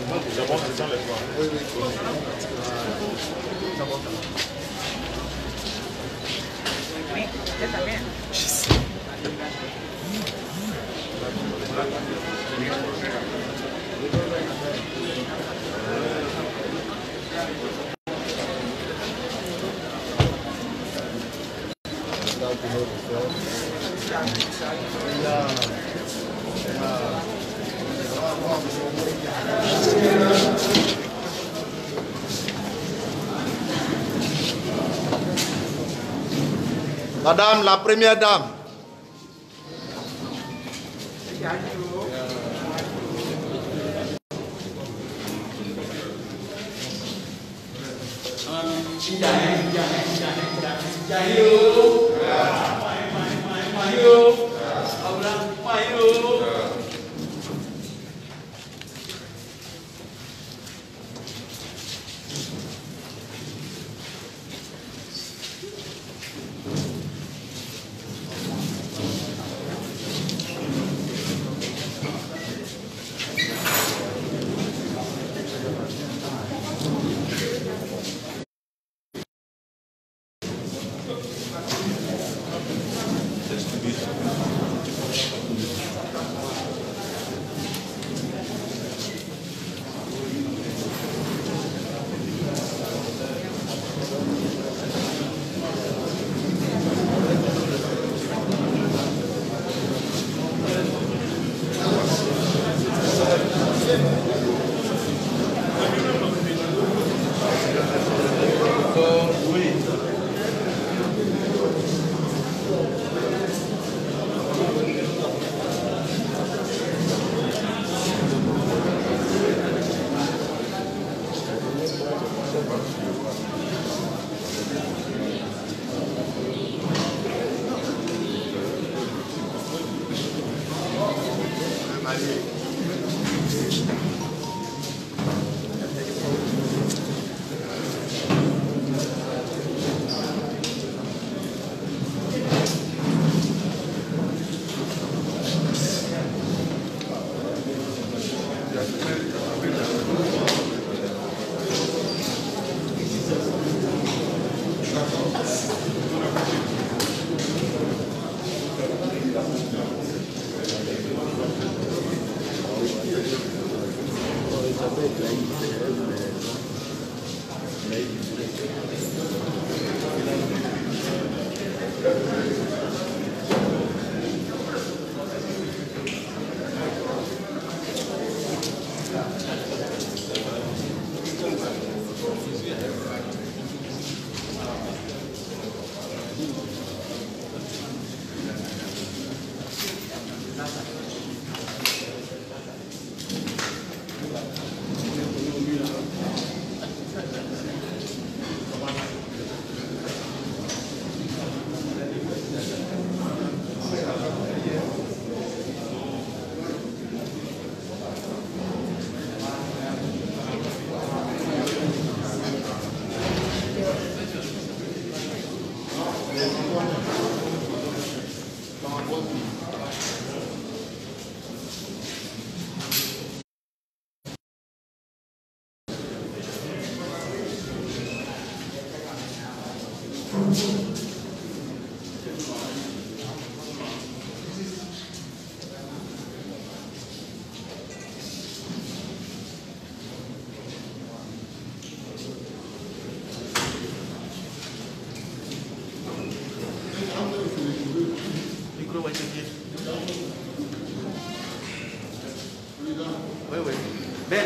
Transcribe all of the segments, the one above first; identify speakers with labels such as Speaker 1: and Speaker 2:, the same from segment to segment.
Speaker 1: D'abord, c'est dans les points.
Speaker 2: Oui, oui.
Speaker 3: Oui, c'est ça bien.
Speaker 2: Madame la première dame.
Speaker 3: Oui, oui. Ben.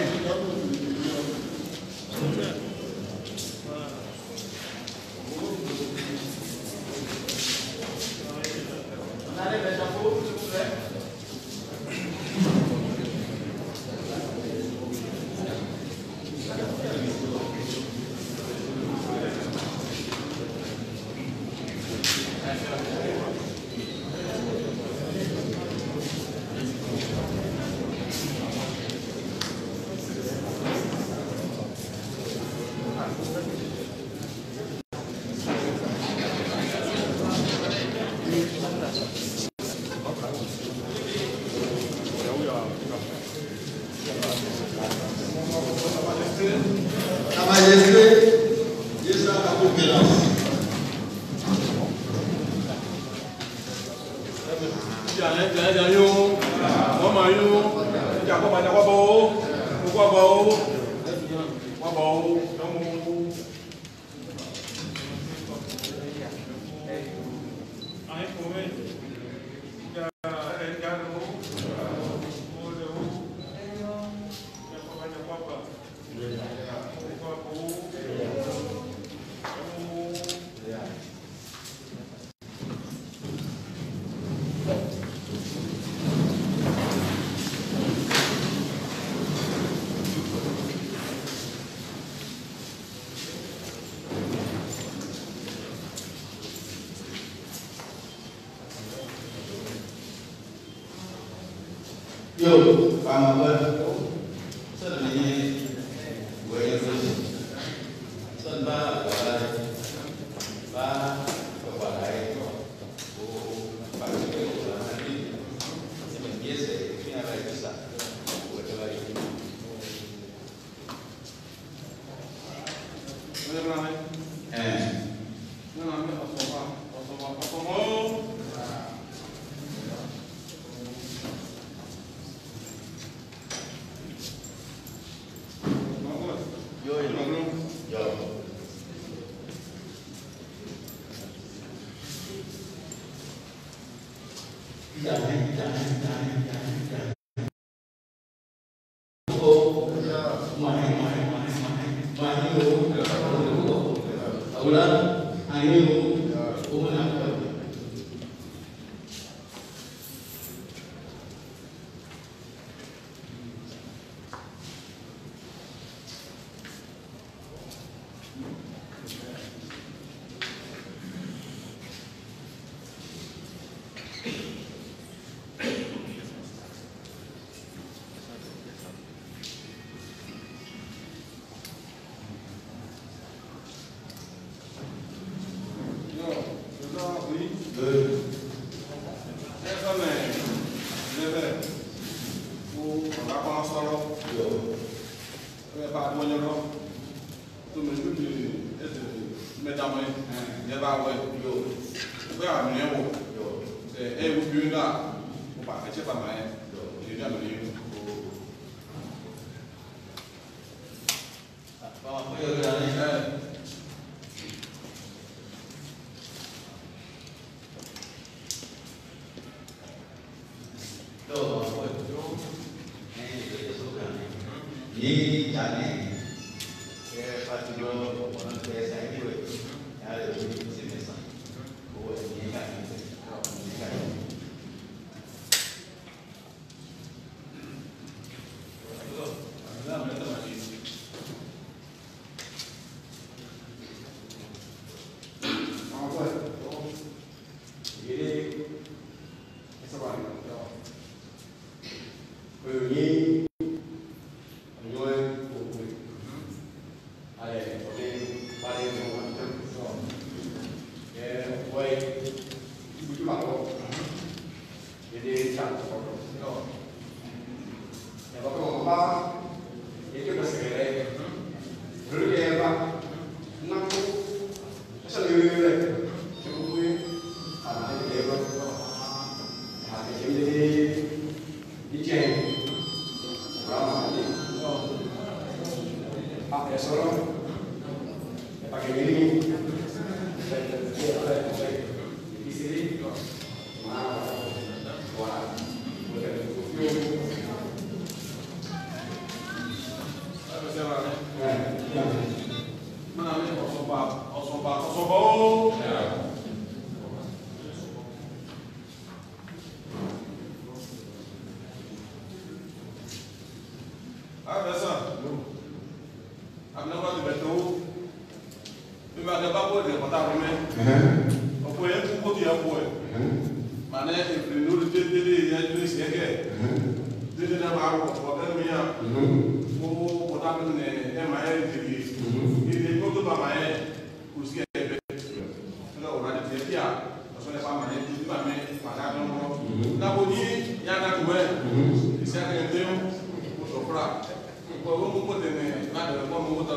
Speaker 1: Kwa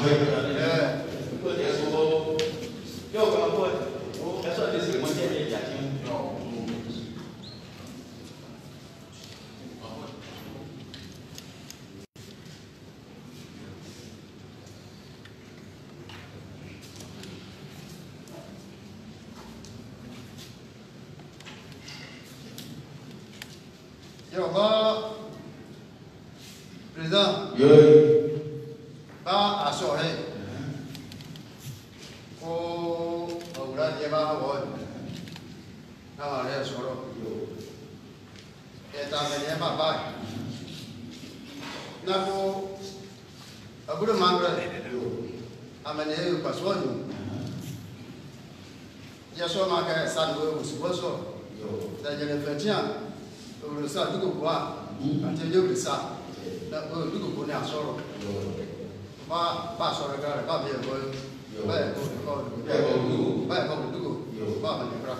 Speaker 2: Président, ba asohe ko ora dia ba wo na le soro eta me dia ba na ko aburo mangre amane paswonu ya so ma ka san go so da je le fetia o sa du ko wa ante yo le sa na du ko ne asoro ba soro ga ba be go ba ko du ko ba ma ni kra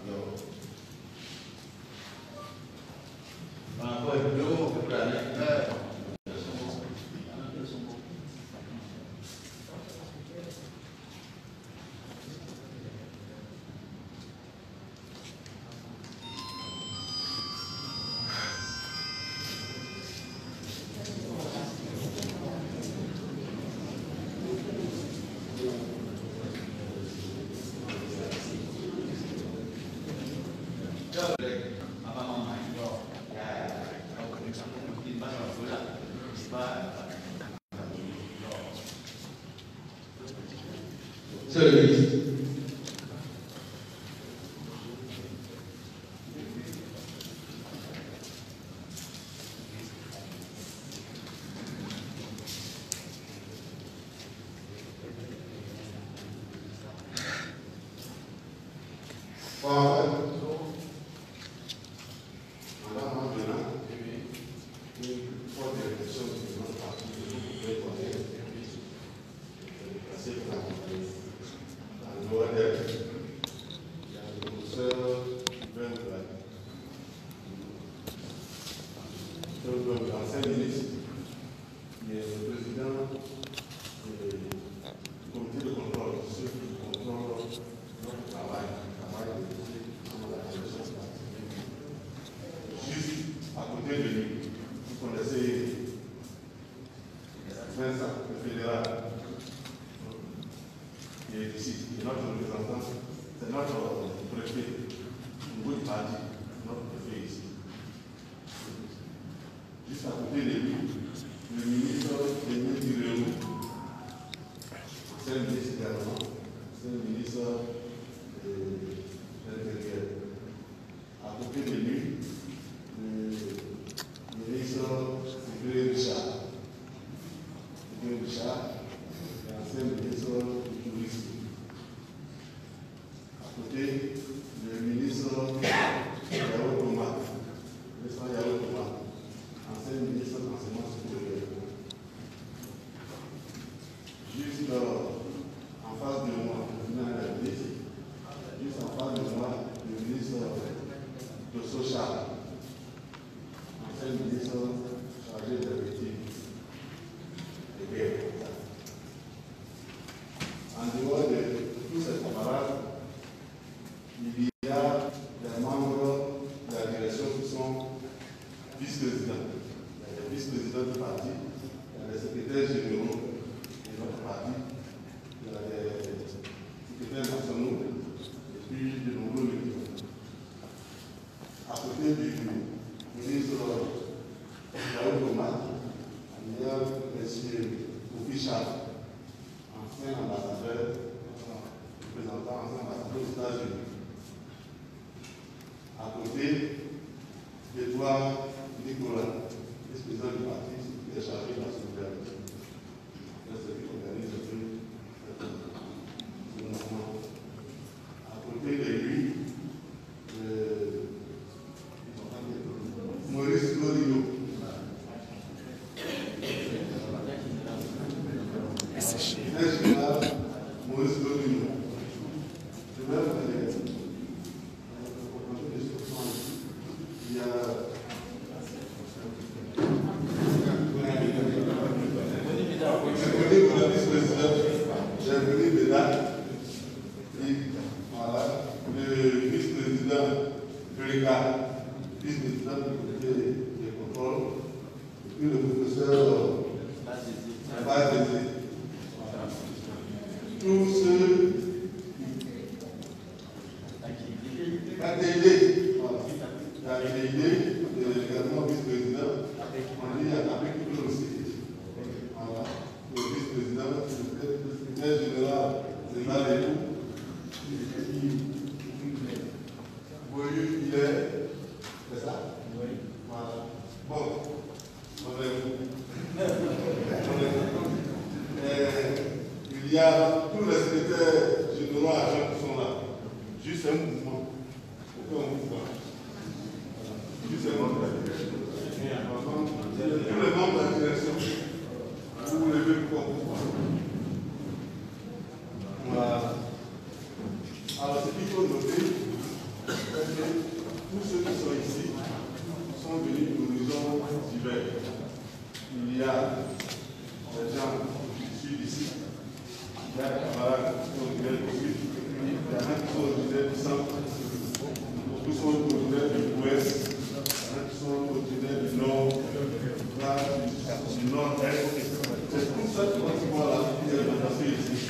Speaker 1: Monsieur le ministre.
Speaker 4: L'ancien ministre, il est le président du comité de contrôle, ceux qui contrôlent notre travail, juste à côté de lui, vous connaissez Vincent, le fédéral, qui est ici, qui est notre représentant, c'est notre préfet, au niveau du parti, notre préfet ici. Juste à côté de lui, le ministre Denis Tirerou, c'est le ministre également, c'est le ministre de l'Intérieur. À côté de lui, le ministre Sécurité Richard. Sécurité Richard, l'ancien ministre du Tourisme. À côté, le ministre Yao Thomas, ancien ministre de l'enseignement supérieur. Juste en face de moi, juste en face de moi, le ministre de Socha, ancien ministre chargé des victimes de guerre. En dehors de tous ces camarades, il y a des membres de la direction qui sont vice-présidents. Il y a des vice-présidents du parti, il y a des secrétaires généraux de notre parti, il y a des secrétaires nationaux et puis de nombreux militants. À côté du ministre Yao Thomas, il y a M. Ofichal, ancien ambassadeur, représentant ancien ambassadeur aux États-Unis. À côté de toi, Nicolas, vice-président du parti, qui est chargé de la souveraineté. professeur Bazézé. Tous ceux également vice-président, on dit avec tout aussi. Voilà. Le vice-président, le secrétaire général, c'est là et tout. Il est. C'est ça? Oui. Voilà. Bon. Il y a tous les secrétaires généraux agents qui sont là. Juste un mouvement. Aucun mouvement. Juste un membre de la direction. Tous les membres de la direction. Vous levez le corps pour voir. Voilà. Alors, ce qu'il faut noter, c'est que tous ceux qui sont ici sont venus d'horizons divers. Il y a des gens qui sont ici. Il y a des camarades qui sont originaires du sud. Il y en a qui sont originaires du centre. Tous sont originaires du ouest. Il y en a qui sont originaires du nord, du nord-est. C'est tout ça qui va là qui est passé ici.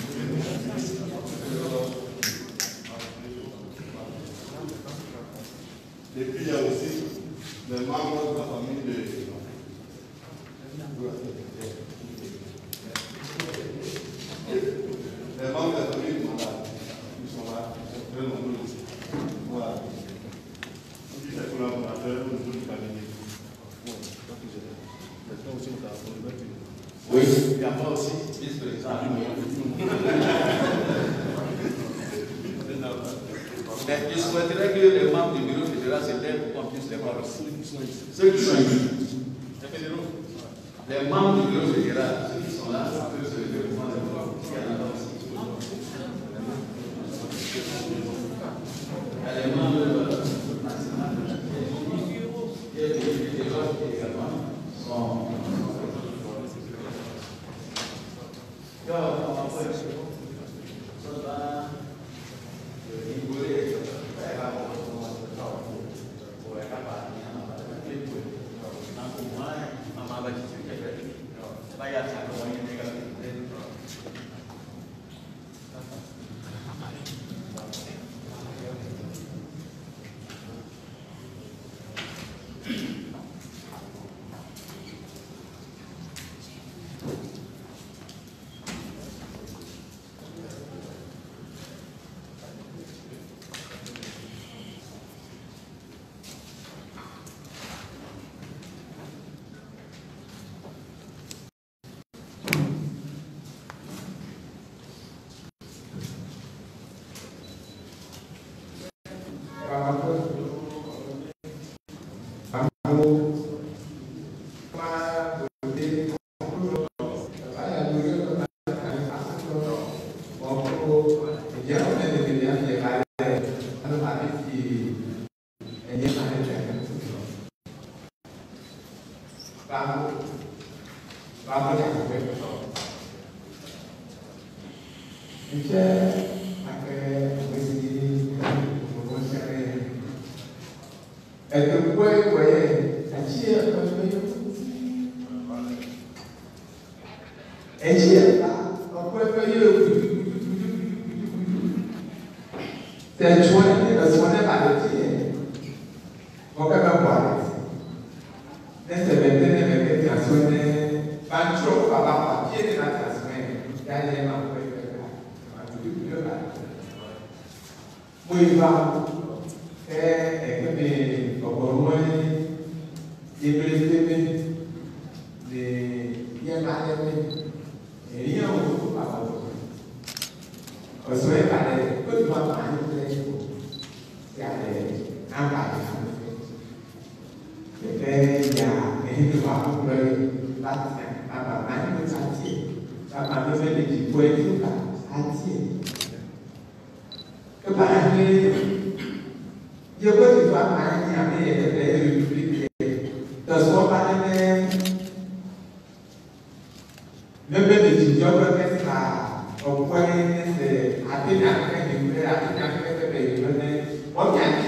Speaker 4: Et puis il y a aussi les membres de la famille de. Les membres de la famille de Mandal, ils sont là, ils sont très nombreux. Voilà. Et puis les collaborateurs au niveau du cabinet. Oui, il y a moi aussi, vice-président. Mais je souhaiterais que les membres du bureau fédéral se lèvent pour qu'on puisse les voir aussi. Ceux qui sont ici. Les membres du bureau fédéral, ceux qui sont là, peuvent se lever pour les voir. Il y en a aussi. Il y a les membres nationaux et les fédéraux qui également sont.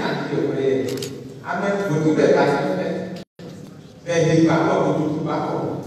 Speaker 1: Ame votu ɖeka si fɛ, ʋe he gba kɔ votu tu ba kɔ.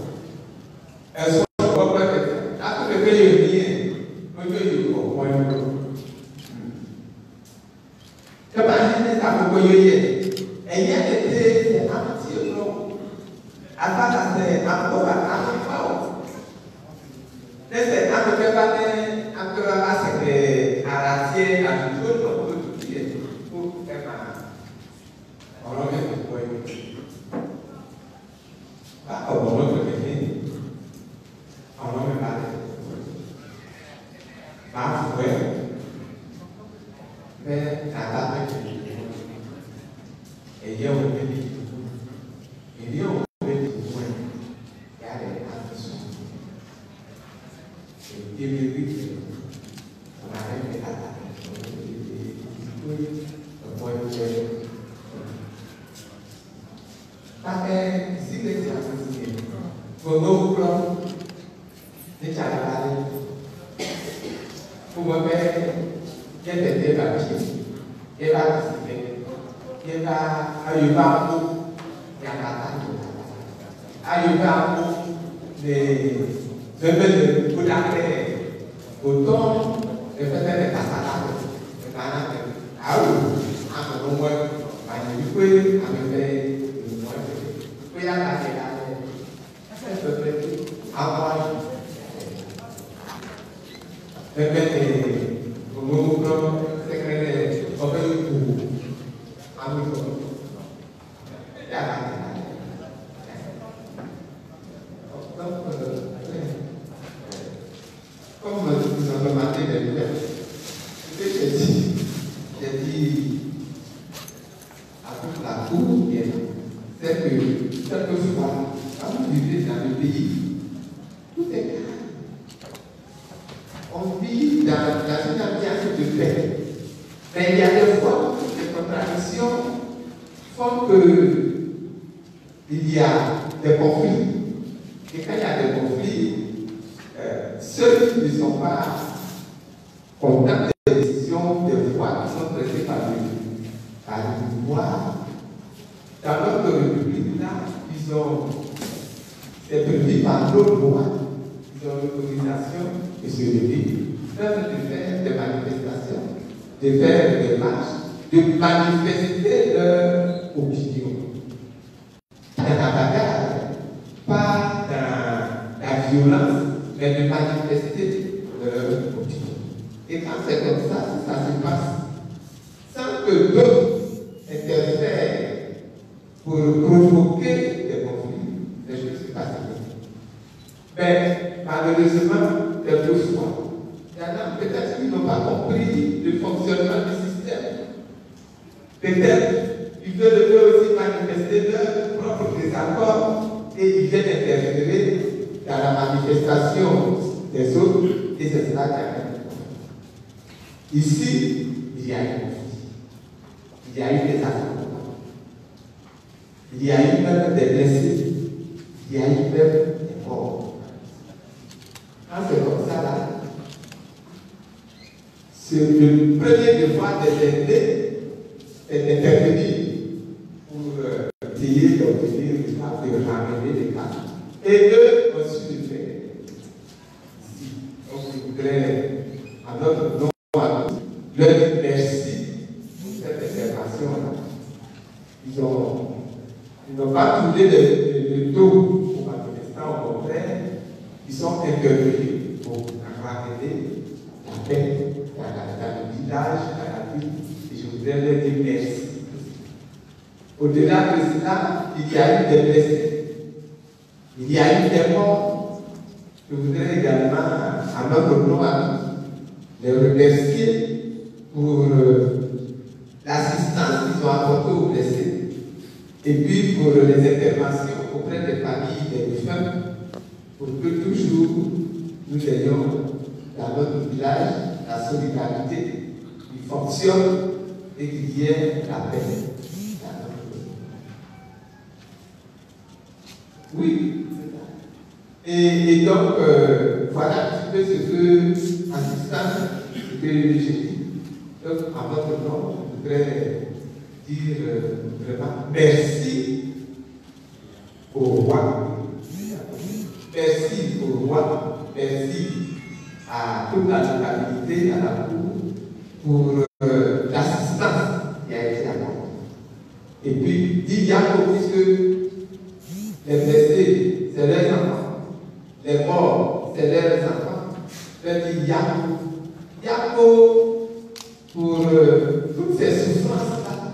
Speaker 1: Merci au roi, merci à toute la localité, à la cour, pour l'assistance qui a été apportée. Et puis, dit Yacob, puisque les blessés, c'est leurs enfants, les morts, c'est leurs enfants, fait dire Yacob pour toutes ces souffrances-là.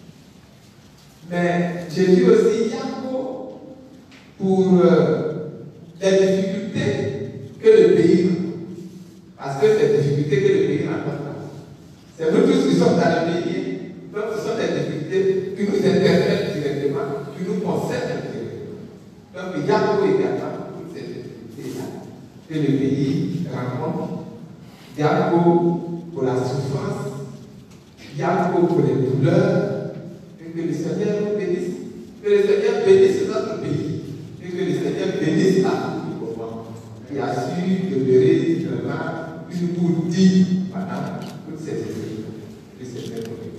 Speaker 1: Mais j'ai dit aussi Yacob pour les difficultés que le pays a. Parce que ces difficultés que le pays rencontre, c'est nous tous qui sommes dans le pays. Donc ce sont des difficultés qui nous interpellent directement, qui nous concernent directement. Donc il y a également toutes ces difficultés-là que le pays rencontre. Il y a pour la souffrance, il y a pour les douleurs, et que le Seigneur nous bénisse. Que le Seigneur bénisse notre pays. Et que le Seigneur bénisse à tout le moment. Et a su demeurer vraiment une cour digne pendant toutes ces épreuves. Que le Seigneur nous bénisse.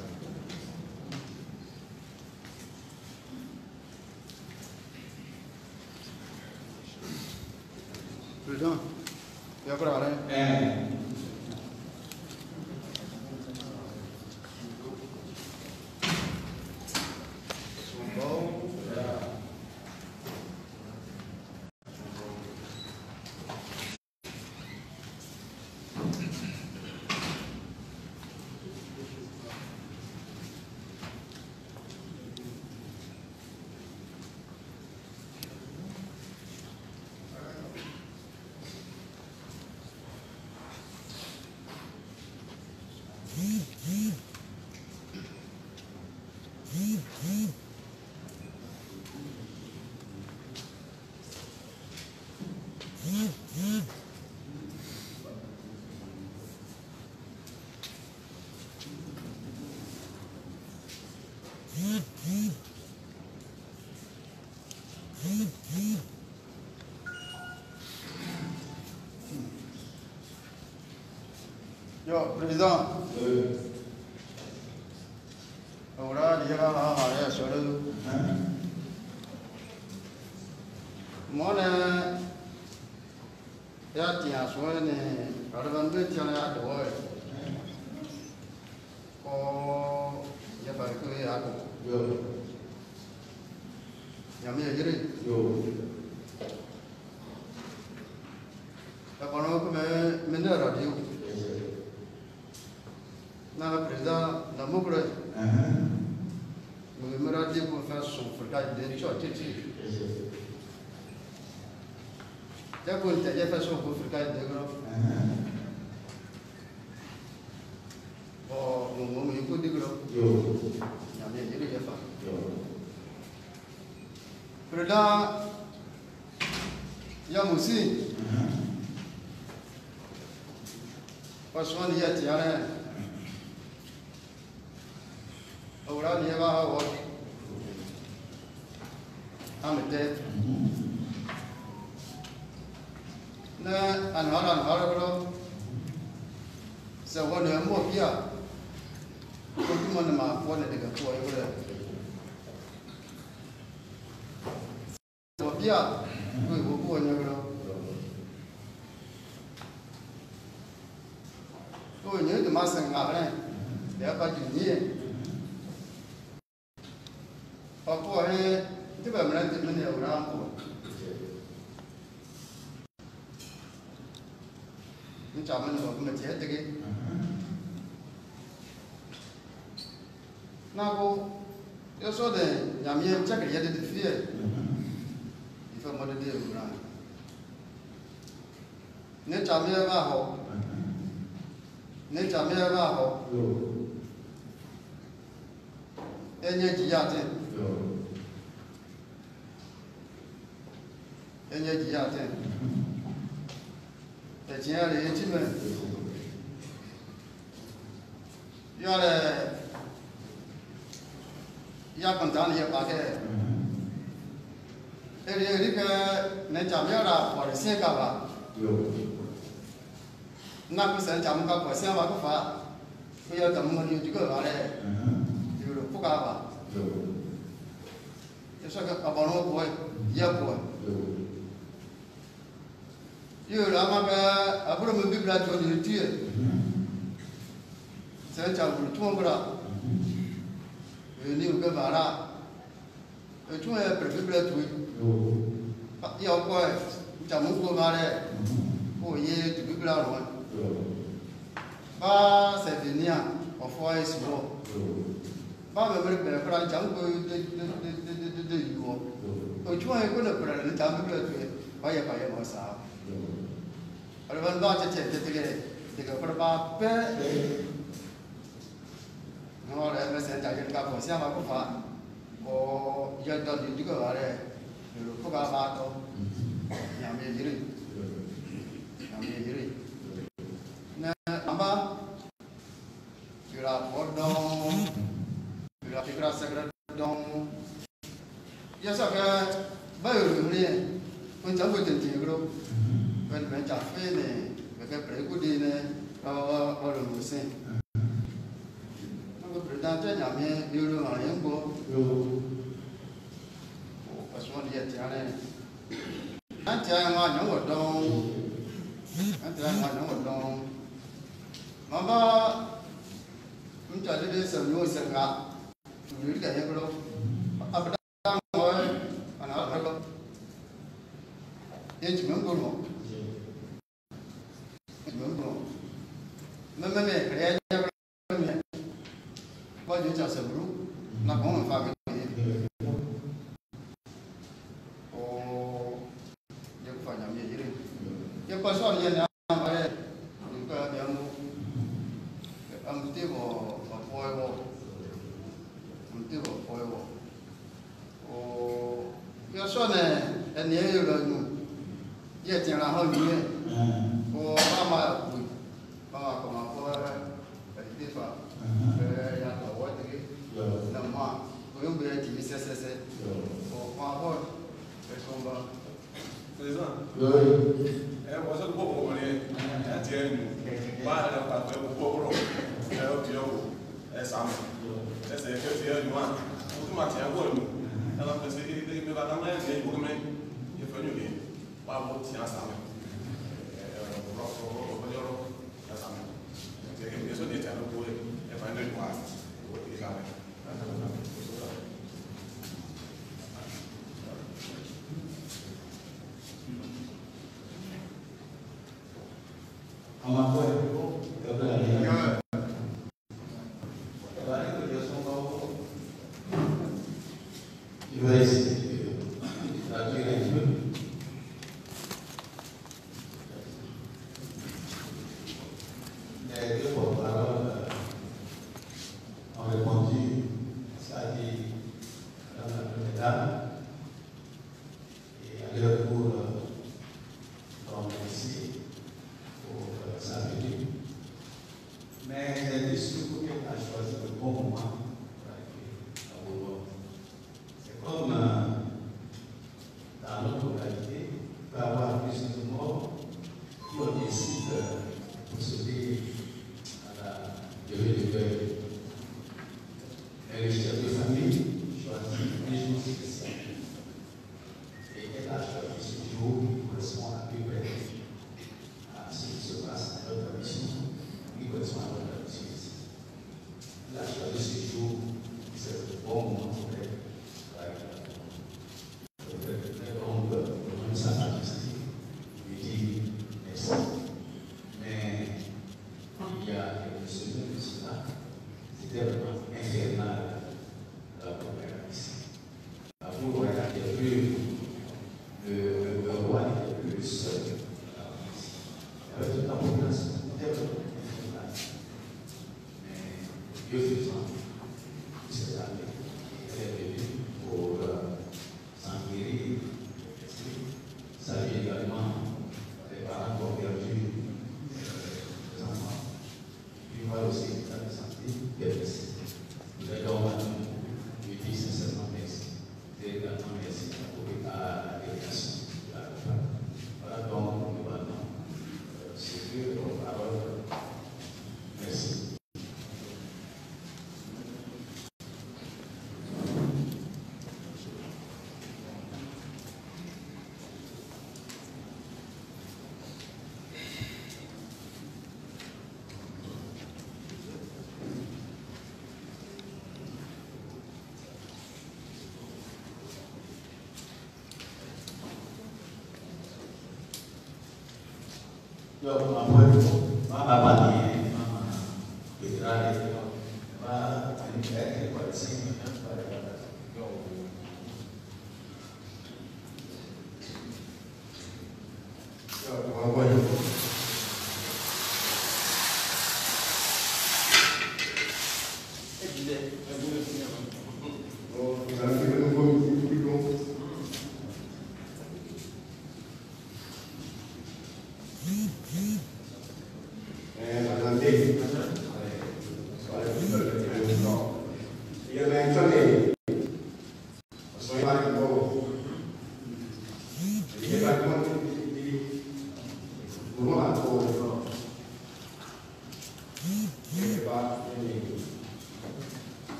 Speaker 2: Président, il y a encore rien. Yo, Président. Voilà, il y a un sur le. Moi, il y a un soin, il y a un oh, il y a pas que il y a président, la moucle, nous me dit pour faire son frère de choses. Dès qu'on t'a fait son frère de gros. Oh, nous me dit gros. Il y a bien des femmes. Président, il y a aussi. Parce qu'on y a tiré. Voilà, il y a un rôle. À me tête. C'est un mot bien. Tout le monde m'a fait des gâteaux. C'est bien. Oui, beaucoup de gens. Oh, il y a de masse en arène. Il n'y a pas de nier. Papa, tu vas me rendre mener au rampo. Nous t'amènes au métier de gué. Nago, je sors de Yamien, chaque il y a des filles. Il faut me dire au rampo. Ne t'amènes pas haut. Ne t'amènes pas haut. Et n'y a qui y a été. Et n'y a qui y a été. Et tiens, les intimes. Il y a content, il y a pas de. Et il y a dit que ne t'amènes pas pour les 5 ans. N'a pas ça, t'amènes pas pour 5 ans. Il y a des gens qui disent pourquoi c'est ça qu'à Bono, il y a quoi. Yo là ma après me Bible là tu vas tuer. C'est un changement tout le monde. Ni au Gavara. Tu es Bible là tu. Il y a quoi? Tu as mon commandé. Oh yeah, tu Bible là loin. Pas c'est venir en foi et souvent. Pas me mettre pour un jump de you. Tu vois, il y a un temps de pas y a pas ça. Alors, on va te dire que pas peur. Non, mais c'est un peu comme ça, ma copain. Oh, il y a d'autres du coup, le coca bateau. Il y a mes yeux. Il y a mes yeux. Namba, tu l'as pardon. Tu l'as fait grâce à Gradon. Il y a ça que, bah, on t'a fait un petit gros. When we are feeling, we get very good in our musing. I'm pretending I mean, you know, I am go. As one yet, I'm telling my young down. I'm telling my young down. Mama, I'm telling you some news and got to read the Hebrew. Up down, and I'll go. It's Mungo. Mấy cái này bao nhiêu giờ sớm lúc nó có một pha cái gì nhưng phải làm gì chứ nhưng có số tiền nào mà đây những cái điểm tiêu vào phôi vào tiêu vào phôi vào cái số này anh nhớ rồi giờ tiền là hơn nhiều mà como fue el tipo ya lo voy a decir la más voy a ver si se o favor es como
Speaker 5: 我是过过的，今晚上把回过过了，还有比较啥么？这是这些你看，我他妈见过的，那他们是没把他们那我们也分牛的，把我听啥么？Eso ni te lo pude, es para el cual, dígame.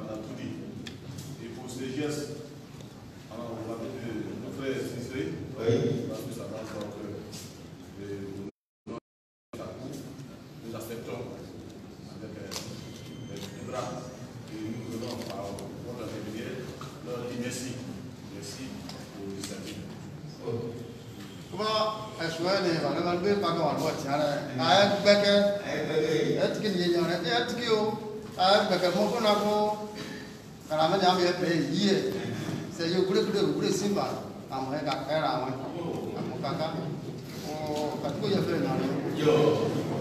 Speaker 5: a tout dit. Et pour ces gestes, alors on va mettre le frère Cicé, parce que ça va donc nous acceptons avec les bras et nous venons par notre intermédiaire leur dire merci. Merci pour l'initiative.
Speaker 2: Comment est-ce que les gens ne pas qu'on voit tiens à Becker est-ce qu'il y a est-ce qu'il y a Becker mon qu'on a pour quand on a bien payé c'est yo gure simba amre ka kera wa amukaka o katiko ya fait non
Speaker 1: Yo.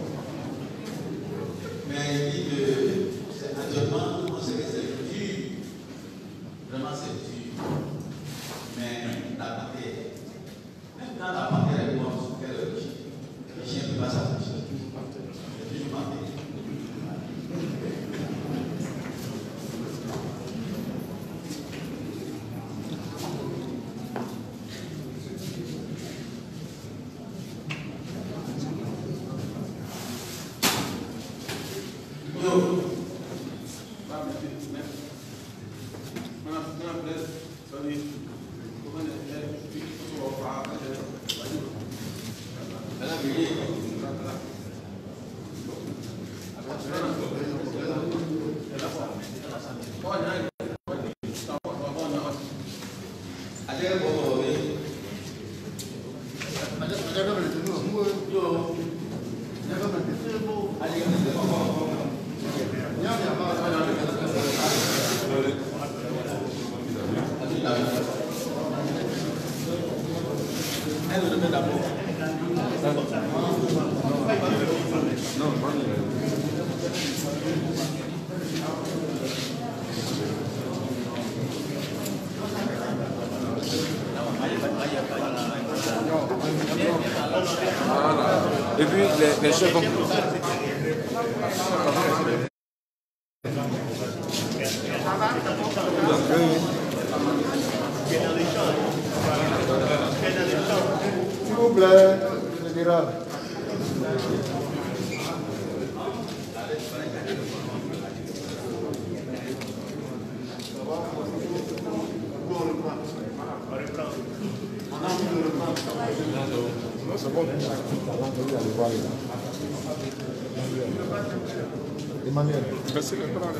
Speaker 1: Mais il dit que actuellement, on sait que c'est dur. Vraiment, c'est dur. Mais la matière, même quand la matière est bonne, le chien ne peut pas s'afficher. C'est toujours matière.
Speaker 6: Et puis les chefs vont...
Speaker 2: s'il vous plaît général
Speaker 6: C'est bon. Emmanuel. Merci le parole.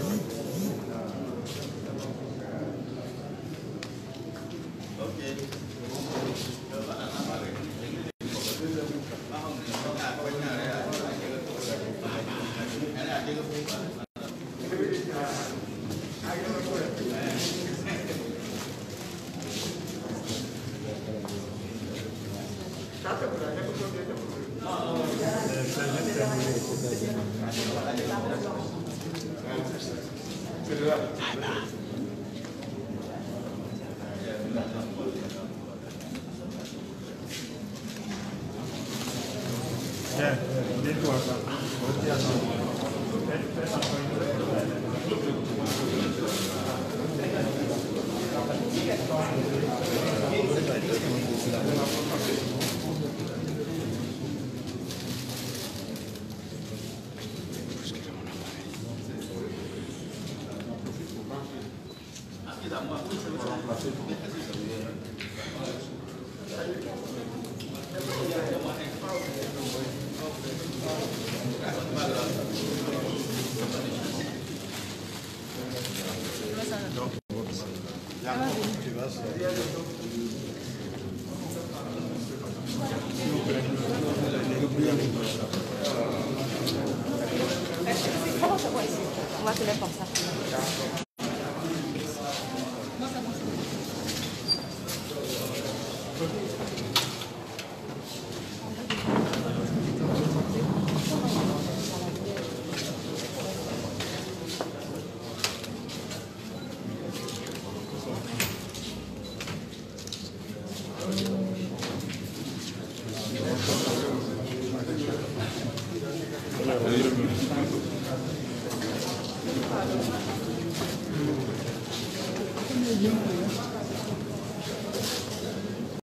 Speaker 7: Comment ça va ici? On va te mettre comme ça.
Speaker 6: Thank you.